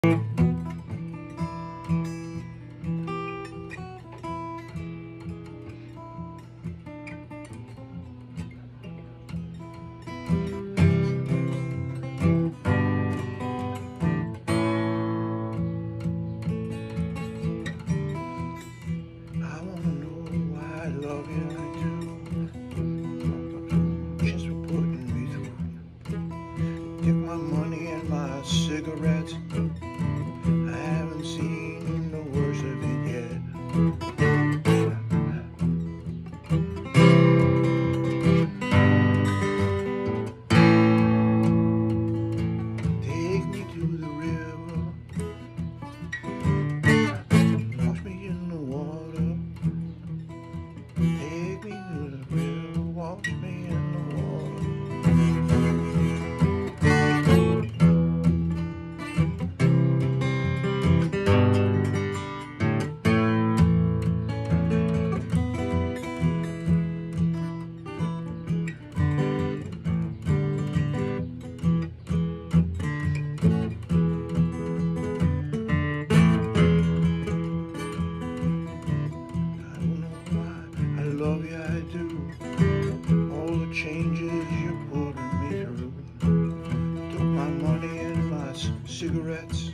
wanna know why I love you, I do. Just for putting me through. Take my money and my cigarettes. I haven't seen the worst of it yet. Take me to the river. Wash me in the water. Take me to the river. Wash me in the water. I love you, I do. All the changes you're putting me through. Took my money and my cigarettes.